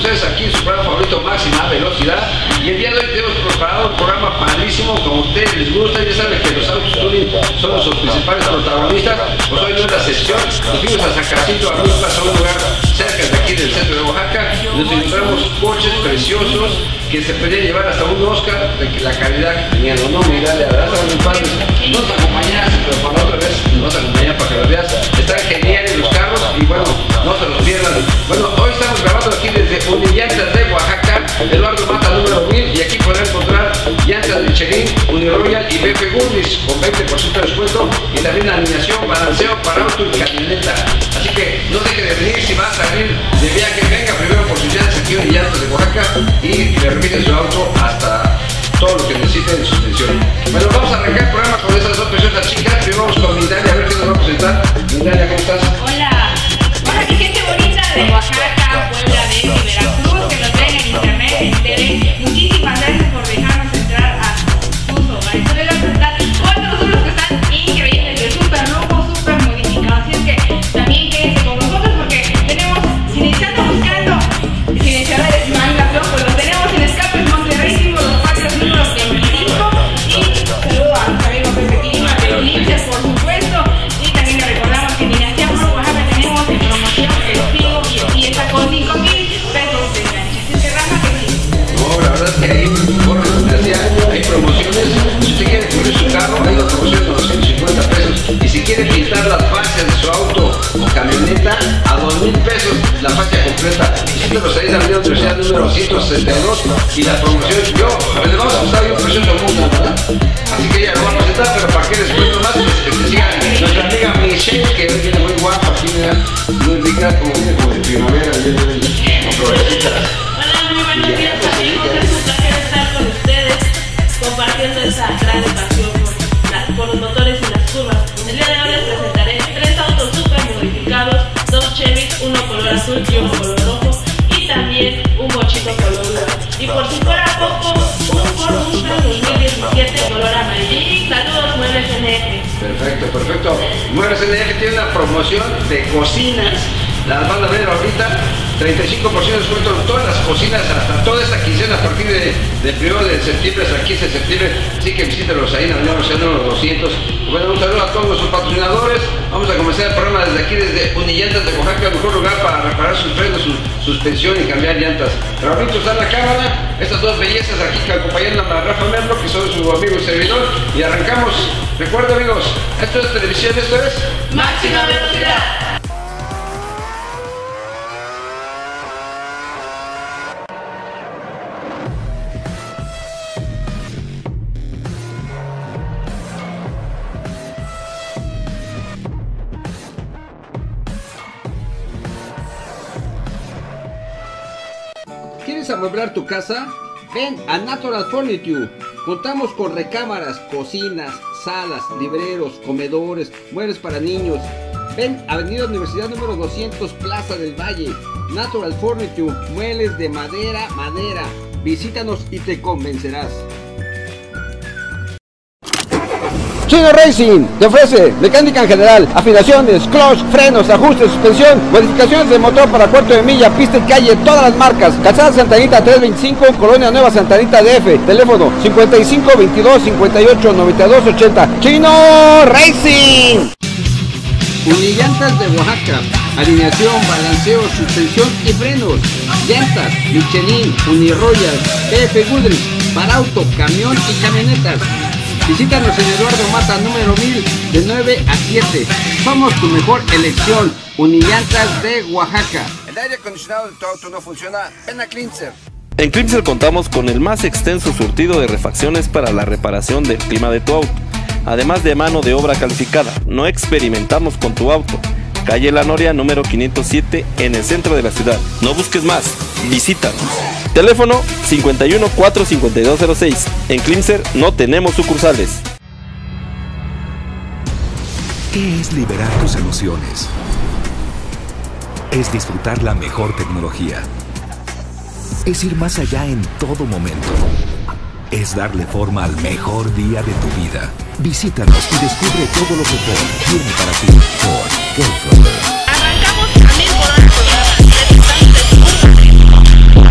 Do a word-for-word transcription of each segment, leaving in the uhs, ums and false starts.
ustedes aquí en su programa favorito, Máxima Velocidad. Y el día de hoy tenemos preparado un programa padrísimo, como a ustedes les gusta. Ya saben que los autos tuning son los principales protagonistas. Pues hoy no es la excepción. Nos fuimos a Zacacito, a Mispas, a un lugar cerca de aquí del centro de Oaxaca. Nos encontramos coches preciosos que se podían llevar hasta un Oscar de que la calidad que tenían. No, no, mira, la verdad estaban muy padres. No te acompañaste, pero para la otra vez no te acompañan para que los veas. Están geniales los carros y bueno, no se los pierdan. Bueno, hoy estamos grabando aquí desde Unillantas de Oaxaca, Eduardo Mata número mil, y aquí podrán encontrar llantas de Michelin, Uniroyal y B F Goodrich con veinte por ciento de descuento y también alineación, balanceo para auto y camioneta. Así que no deje de venir. Si vas a salir de viaje, venga primero por sus llantas aquí en Unillantas de Oaxaca y le repite su auto hasta todo lo que necesite de suspensión. Bueno, vamos a arrancar el programa con esas dos preciosas chicas. Primero vamos con Mindalia, a ver qué nos va a presentar. Mindalia, ¿cómo estás? Hola. Hola, mi gente bonita de Oaxaca, Puebla, de Veracruz, que nos ven en internet, en tele. Muchísimas gracias por dejarnos entrar a sus hogares. Yo les voy a presentar otros unos que están increíbles, de súper lujos, súper modificados. Así es que también quédense con nosotros porque tenemos, sin echando buscando, sin echarles manga flojo, los tenemos en Escapes Monterrey, símbolo los patios número veinticinco. Y saludo a nuestro amigo Pepe Clima de Limpias, por supuesto. Y también le recordamos que en Dinastía Pro Oaxaca tenemos en promoción el Figo y el Fiesta con cinco mil pesos de enganche. Así que Rafa, que sí. No, la verdad es que ahí, por desgracia, hay promociones. Si usted quiere cubrir su carro, hay una promoción de doscientos cincuenta pesos. Y si quiere pintar las fascias de su auto o camioneta, a dos mil pesos la fascia completa. Visítenos ahí en la Avenida Universidad número ciento sesenta y dos. Y la promoción, yo, les vamos a gustar un precioso mundo, ¿verdad? Así que ella lo va a presentar, pero para que les cuento más, que se siga nuestra amiga Michelle, que hoy viene muy guapa, aquí, mira, muy rica, como viene como de primavera, viene como florecita. Hola, muy buenos días amigos, es un placer estar con ustedes compartiendo esa gran pasión por, la, por los motores y las curvas. El día de hoy les presentaré tres autos super modificados, dos Chevys, uno color azul y uno color rojo, y también un bochito color oro. Y por si fuera poco, un Ford Mustang dos mil diecisiete color amarillo. Saludos, Muebles N F. Perfecto, perfecto. Muebles N F tiene una promoción de cocinas. Las van a ver ahorita, treinta y cinco por ciento de descuento en todas las cocinas, hasta toda esta quincena a partir de, de primero de septiembre hasta el quince de septiembre. Así que visítenos ahí en la Avenida Universidad número doscientos. Bueno, un saludo a todos nuestros patrocinadores. Vamos a comenzar el programa desde aquí, desde Unillantas de Oaxaca, el mejor lugar para reparar sus frenos, su suspensión y cambiar llantas. Raulito está en la cámara, estas dos bellezas aquí que acompañan a Rafa Merlo, que son su amigo y servidor. Y arrancamos. Recuerda, amigos, esto es televisión, esto es Máxima Velocidad. ¿Quieres amueblar tu casa? Ven a Natural Furniture. Contamos con recámaras, cocinas, salas, libreros, comedores, muebles para niños. Ven a Avenida Universidad número doscientos, Plaza del Valle. Natural Furniture, muebles de madera, madera. Visítanos y te convencerás. Chino Racing te ofrece mecánica en general, afinaciones, clutch, frenos, ajustes, suspensión, modificaciones de motor para cuarto de milla, pista y calle, todas las marcas. Calzada Santa Anita trescientos veinticinco, Colonia Nueva Santa Anita D F. Teléfono cincuenta y cinco, veintidós, cincuenta y ocho, noventa y dos, ochenta. Chino Racing. Unillantas de Oaxaca. Alineación, balanceo, suspensión y frenos. Llantas Michelin, Uniroyal, B F Goodrich para auto, camión y camionetas. Visítanos en Eduardo Mata número mil, de nueve a siete. Somos tu mejor elección. Unillantas de Oaxaca. El aire acondicionado de tu auto no funciona. Ven a Cleanser. En Cleanser contamos con el más extenso surtido de refacciones para la reparación del clima de tu auto, además de mano de obra calificada. No experimentamos con tu auto. Calle La Noria número quinientos siete en el centro de la ciudad. No busques más, visítanos. Teléfono cincuenta y uno, cuatro cincuenta y dos cero seis. En Cleanser no tenemos sucursales. ¿Qué es liberar tus emociones? Es disfrutar la mejor tecnología. Es ir más allá en todo momento. Es darle forma al mejor día de tu vida. Visítanos y descubre todo lo que Ford tiene para ti. Ford, go for it. Arrancamos a mil por hora por hora.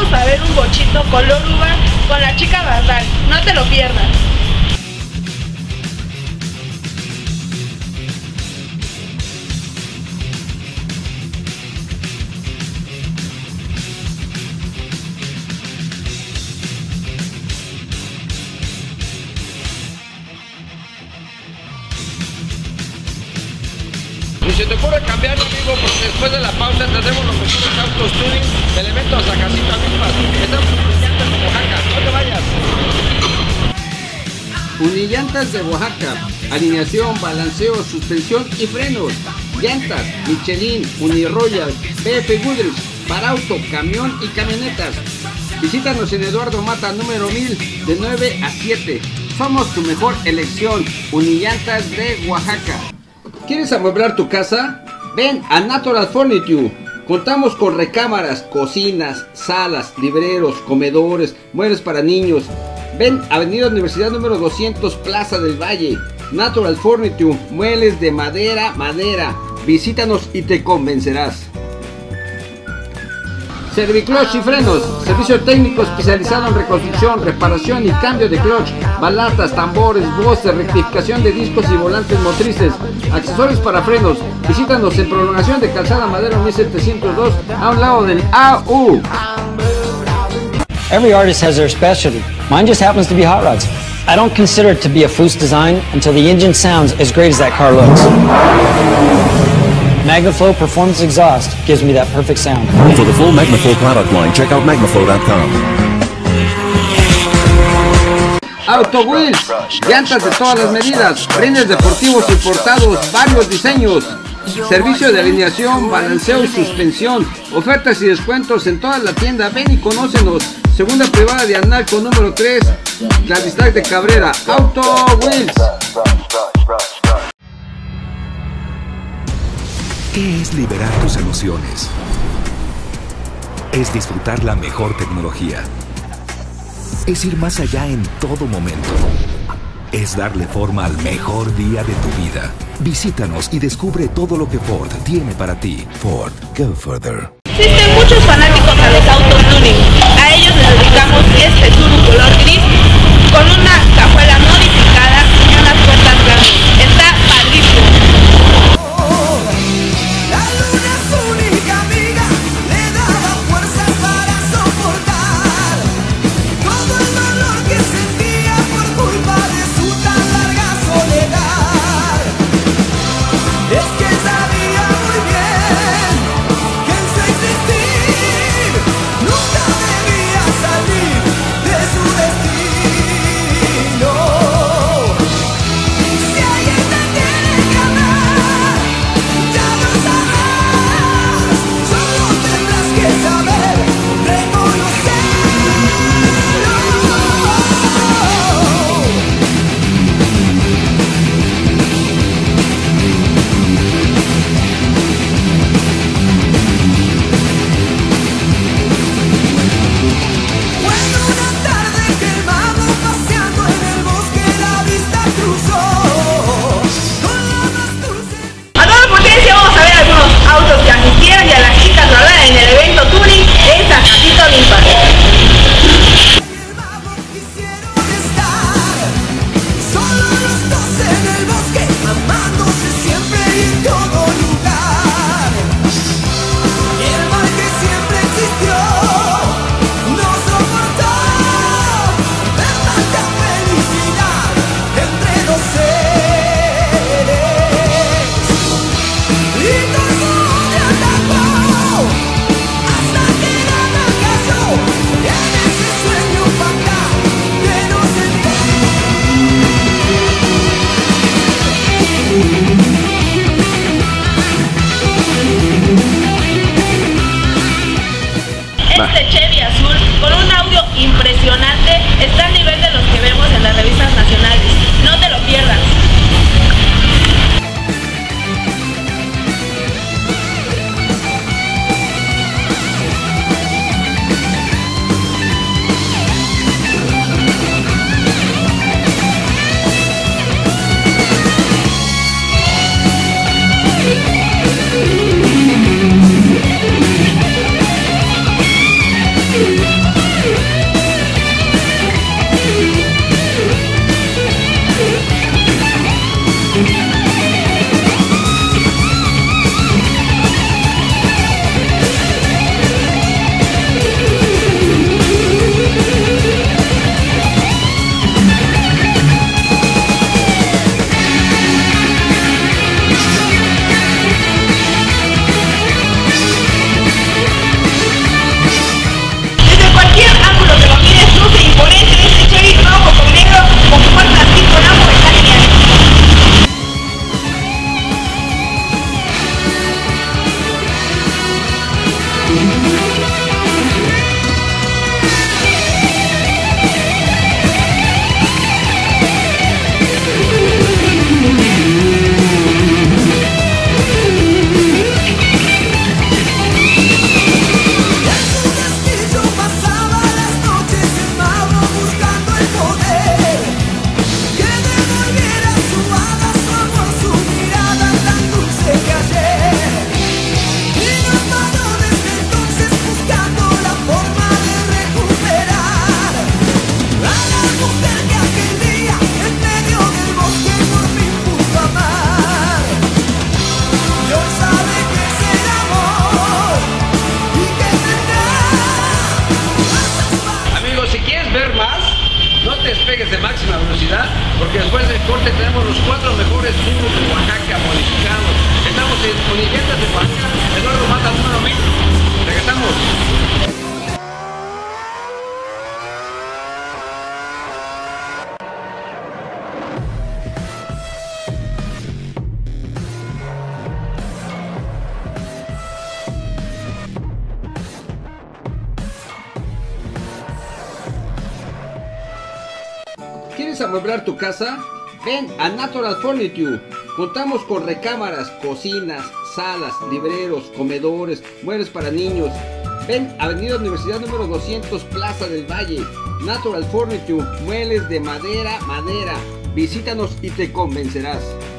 vamos a ver un bochito color uva con la chica Bardal. No te lo pierdas. Ni se te ocurre cambiar, amigo, porque después de la pausa tendremos los mejores autos tuning de elementos a casita mismas. Estamos en Unillantas de Oaxaca, no te vayas. Unillantas de Oaxaca, alineación, balanceo, suspensión y frenos. Llantas, Michelin, Uniroyal, P F Goodrich, para auto, camión y camionetas. Visítanos en Eduardo Mata número mil de nueve a siete. Somos tu mejor elección, Unillantas de Oaxaca. ¿Quieres amueblar tu casa? Ven a Natural Furniture. Contamos con recámaras, cocinas, salas, libreros, comedores, muebles para niños. Ven a Avenida Universidad número doscientos, Plaza del Valle. Natural Furniture, muebles de madera, madera. Visítanos y te convencerás. Serviclutch y frenos, servicio técnico especializado en reconstrucción, reparación y cambio de clutch, balatas, tambores, voces, rectificación de discos y volantes motrices, accesorios para frenos. Visítanos en Prolongación de Calzada Madero mil setecientos dos, a un lado del A U. Every artist has their specialty. Mine just happens to be hot rods. I don't consider it to be a Foose design until the engine sounds as great as that car looks. MagnaFlow Performance Exhaust gives me that perfect sound. For the full MagnaFlow product line, check out magnaflow dot com. Auto Wheels, llantas de todas las medidas, rines deportivos importados, varios diseños. Servicio de alineación, balanceo y suspensión. Ofertas y descuentos en toda la tienda. Ven y conócenos. Segunda privada de Analco número tres, Clavistac de Cabrera. Auto Wheels. ¿Qué es liberar tus emociones? Es disfrutar la mejor tecnología. Es ir más allá en todo momento. Es darle forma al mejor día de tu vida. Visítanos y descubre todo lo que Ford tiene para ti. Ford, go further. Existen muchos fanáticos a los autos tuning. A ellos les dedicamos este Tsuru color gris con una cajuela modificada y unas puertas grandes. Está padrísimo. Este Chevy azul con un audio impresionante está al nivel de los que vemos en las revistas nacionales. No te lo pierdas. We'll be right back. porque después del corte tenemos los cuatro mejores jugos de Oaxaca modificados. Estamos en Unillantas de Oaxaca, Eduardo Mata, número mil. Regresamos. ¿Quieres amueblar tu casa? Ven a Natural Furniture. Contamos con recámaras, cocinas, salas, libreros, comedores, muebles para niños. Ven a Avenida Universidad número doscientos, Plaza del Valle. Natural Furniture, muebles de madera, madera. Visítanos y te convencerás.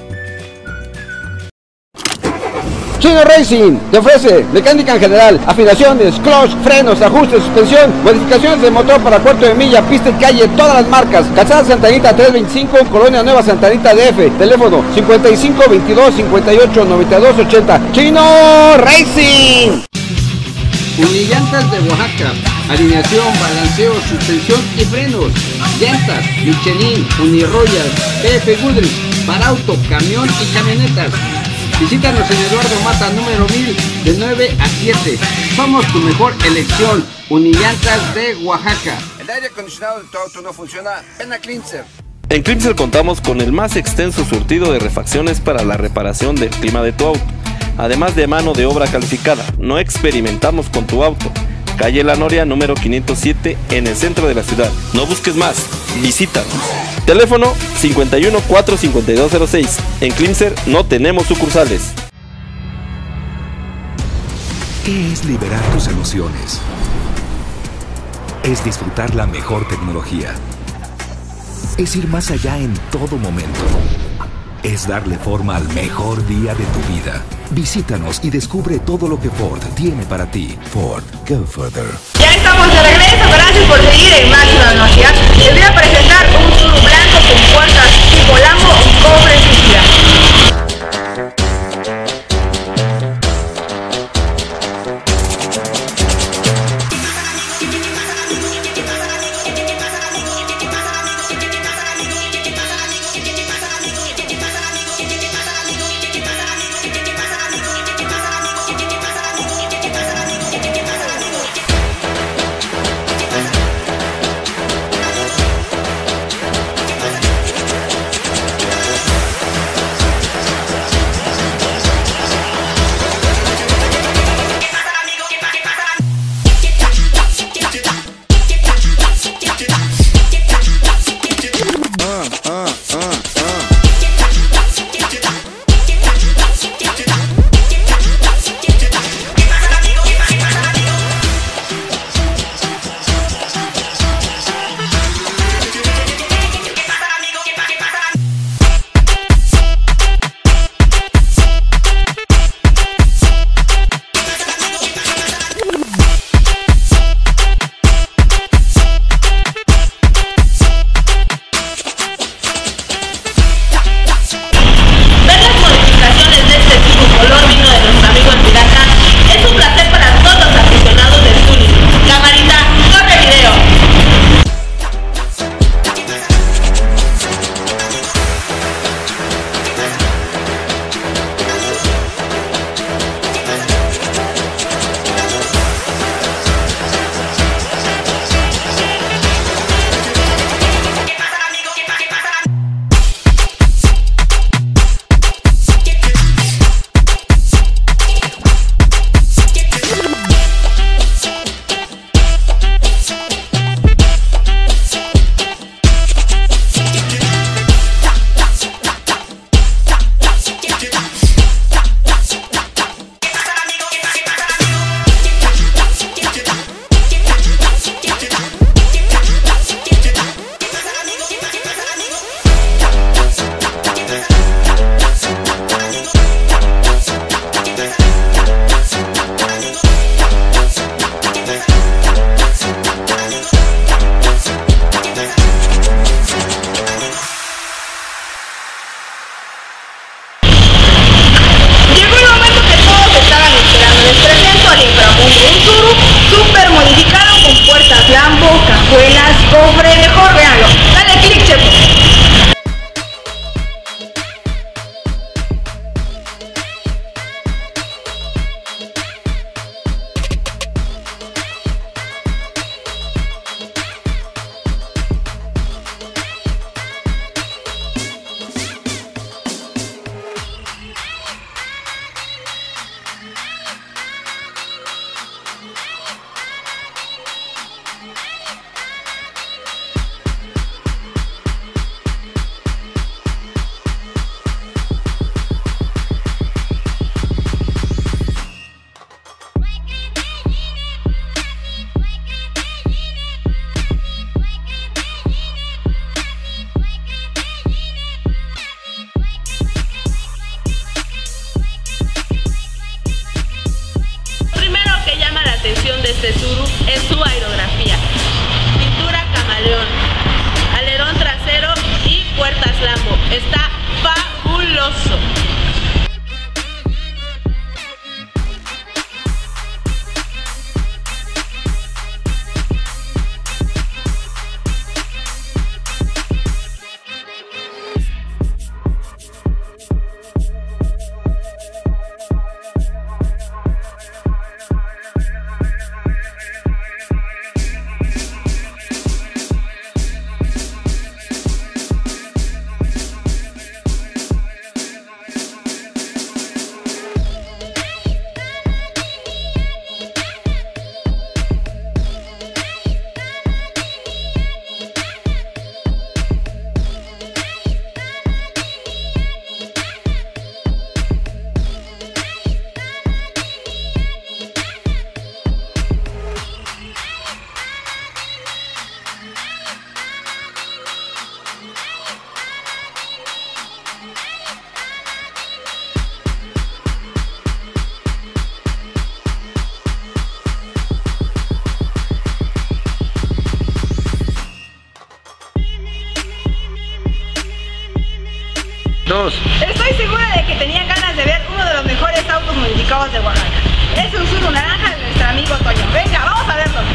Chino Racing te ofrece mecánica en general, afinaciones, clutch, frenos, ajustes, suspensión, modificaciones de motor para cuarto de milla, pista y calle, todas las marcas. Calzada Santa Anita trescientos veinticinco, Colonia Nueva Santa Anita D F. Teléfono cincuenta y cinco, veintidós, cincuenta y ocho, noventa y dos, ochenta. Chino Racing. Unillantas de Oaxaca. Alineación, balanceo, suspensión y frenos. Llantas Michelin, Uniroyal, P F Goodrich, para auto, camión y camionetas. Visítanos en Eduardo Mata número mil, de nueve a siete. Somos tu mejor elección. Unillantas de Oaxaca. El aire acondicionado de tu auto no funciona. Ven a Cleanser. En Cleanser contamos con el más extenso surtido de refacciones para la reparación del clima de tu auto, además de mano de obra calificada. No experimentamos con tu auto. Calle La Noria número quinientos siete, en el centro de la ciudad. No busques más, visítanos. Teléfono cincuenta y uno, cuatro cincuenta y dos cero seis. En Cleanser no tenemos sucursales. ¿Qué es liberar tus emociones? Es disfrutar la mejor tecnología. Es ir más allá en todo momento. Es darle forma al mejor día de tu vida. Visítanos y descubre todo lo que Ford tiene para ti. Ford, go further. Ya estamos de regreso, gracias por seguir en Máxima Velocidad. Les voy a presentar un Tsuru blanco con puertas tipo Lambo y cobre rígida. de Tsuru es su aerografía, pintura camaleón, alerón trasero y puertas Lambo. Está fabuloso. Dos. Estoy segura de que tenían ganas de ver uno de los mejores autos modificados de Oaxaca. Es un Tsuru naranja de nuestro amigo Toño. Venga, vamos a verlo.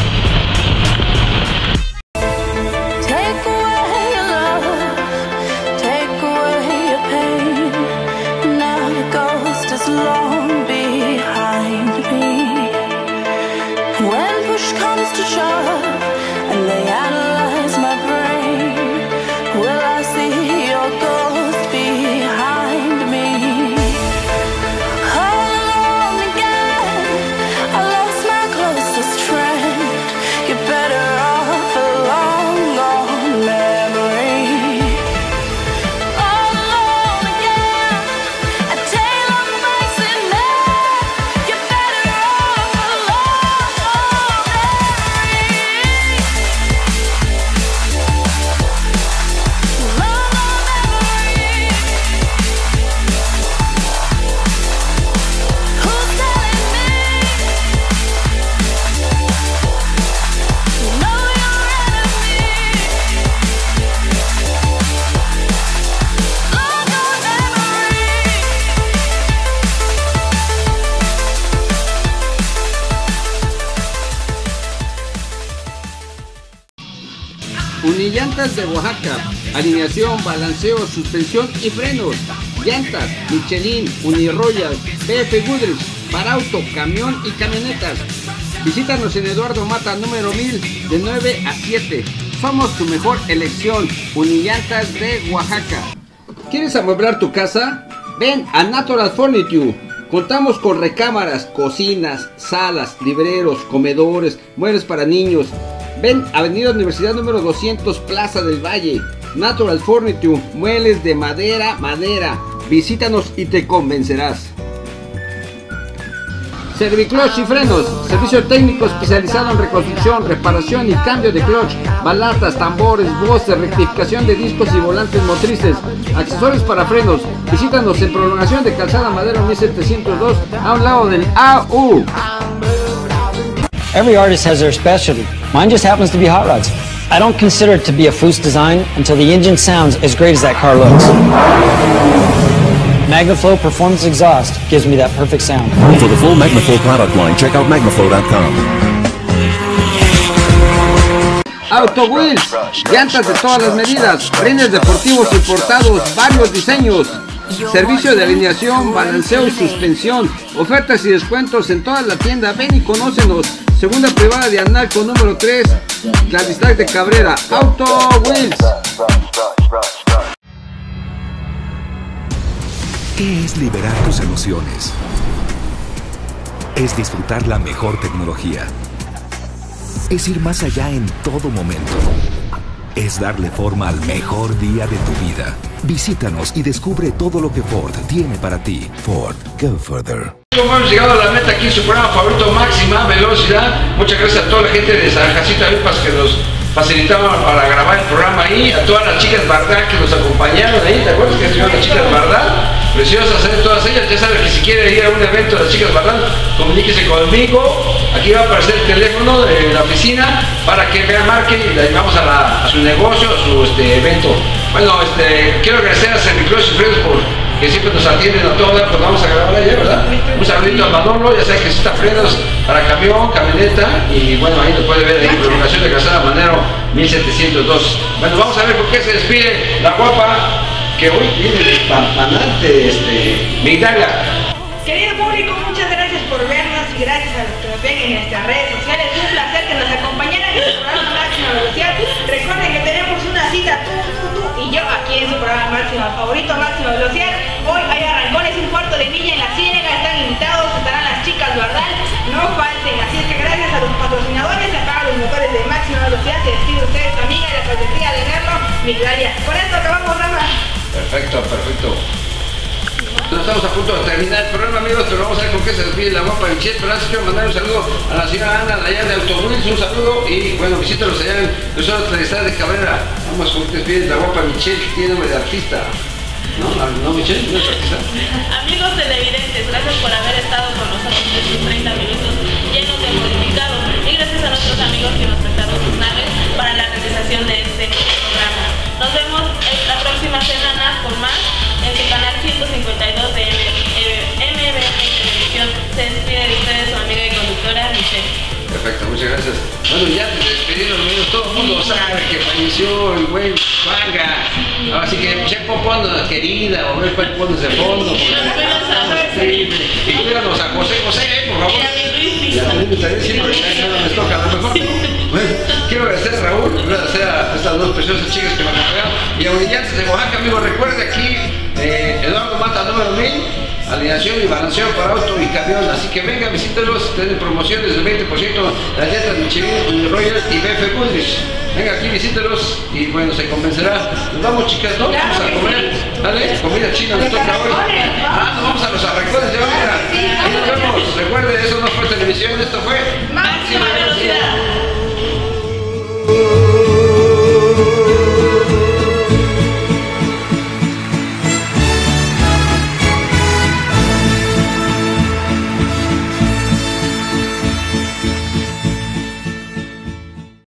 Unillantas de Oaxaca, alineación, balanceo, suspensión y frenos. Llantas Michelin, Uniroyal, B F Goodrich, para auto, camión y camionetas. Visítanos en Eduardo Mata número mil de nueve a siete. Somos tu mejor elección. Unillantas de Oaxaca. ¿Quieres amueblar tu casa? Ven a Natural Furniture. Contamos con recámaras, cocinas, salas, libreros, comedores, muebles para niños. Ven, Avenida Universidad número doscientos, Plaza del Valle. Natural Furniture, muebles de madera, madera. Visítanos y te convencerás. Serviclutch y frenos, servicio técnico especializado en reconstrucción, reparación y cambio de clutch, balatas, tambores, voces, rectificación de discos y volantes motrices, accesorios para frenos. Visítanos en prolongación de Calzada Madero mil setecientos dos, a un lado del A U. Every artist has their specialty. Mine just happens to be hot rods. I don't consider it to be a Foose design until the engine sounds as great as that car looks. MagnaFlow Performance Exhaust gives me that perfect sound. For the full MagnaFlow product line, check out magnaflow dot com. Auto Wheels, llantas de todas las medidas, rines deportivos importados, varios diseños. Servicio de alineación, balanceo y suspensión. Ofertas y descuentos en toda la tienda. Ven y conócenos. Segunda privada de Analco número tres, Clavistac de Cabrera. Auto Wheels. ¿Qué es liberar tus emociones? Es disfrutar la mejor tecnología. Es ir más allá en todo momento. Es darle forma al mejor día de tu vida. Visítanos y descubre todo lo que Ford tiene para ti. Ford, go further. Hemos llegado a la meta aquí en su programa favorito, Máxima Velocidad. Muchas gracias a toda la gente de San Jacinto Milpas que nos facilitaron para grabar el programa ahí, a todas las chicas Bardal que nos acompañaron ahí, ¿te acuerdas que estuvieron las chicas Bardal? Preciosas, ¿eh? Todas ellas, ya saben que si quiere ir a un evento de las chicas Bardal, comuníquese conmigo, aquí va a aparecer el teléfono de la oficina para que vean, marquen y le llevamos a, la, a su negocio, a su este, evento. Bueno, este, quiero agradecer a Semicross y Frenos por que siempre nos atienden a todos, pues vamos a grabar allá, ¿verdad? Un saludito a Manolo, ya saben que está frenos para camión, camioneta, y bueno, ahí lo puede ver ahí, prolongación de Calzada Madero mil setecientos dos. Bueno, vamos a ver por qué se despide la guapa, que hoy viene despampanante, este, Migdalia. Querido público, muchas gracias por vernos y gracias a los que nos ven en nuestras redes sociales. Un placer que nos acompañaran en el programa Máxima Velocidad. Recuerden que tenemos una cita, tú, tú, tú y yo, aquí en su programa Máxima Favorito, Máxima Velocidad. Hoy hay arrancones, un cuarto de milla en la Ciénaga, están invitados, estarán las chicas Bardal, no falten. Así es que gracias a los patrocinadores, se apagan los motores de Máxima Velocidad. Se despide ustedes, su amiga de la ferretería de Merlo, Migdalia. Con esto acabamos, Rafa. Perfecto, perfecto. No estamos a punto de terminar el programa, amigos, pero vamos a ver con qué se despide la guapa Michelle. Pero antes quiero mandar un saludo a la señora Ana de allá de Autowheels, un saludo y bueno, visítalos allá en los otros de Cabrera. Vamos con que despide la guapa Michelle, que tiene nombre de artista. ¿No? ¿No, Michelle? ¿No es artista? Amigos televidentes, gracias por haber estado con nosotros estos treinta minutos llenos de modificados y gracias a nuestros amigos que nos prestaron sus naves para la realización de este programa. Nos vemos la próxima semana con más en el canal ciento cincuenta y dos de M B M Televisión. Se despide de ustedes su amiga y conductora Michelle. Perfecto, muchas gracias. Bueno, ya te despedieron, amigos, todo el mundo sabe que falleció el güey Vanga. Ahora sí que Chepo Pondo, querida, o ver cuál pones de fondo. Y cuídanos a José José, por favor. Y a mí me estaría diciendo que ya no les toca, a lo mejor. Bueno, quiero agradecer a Raúl, quiero agradecer a estas dos preciosas chicas que me acompañaron. Y a Brillantes de Oaxaca, amigos, recuerde aquí, eh, Eduardo Mata, número mil. Alineación y balanceo para auto y camión, así que venga, visítelos, tienen promociones del veinte por ciento las llantas Michelin, Royal y B F Goodrich. Venga aquí, visítelos y bueno, se convencerá. Nos vamos, chicas, ¿no? Vamos a comer, dale, comida china nos toca hoy. Ah, nos vamos a los arrancones de ahorita. Ahí nos vemos, recuerde, eso no fue televisión, esto fue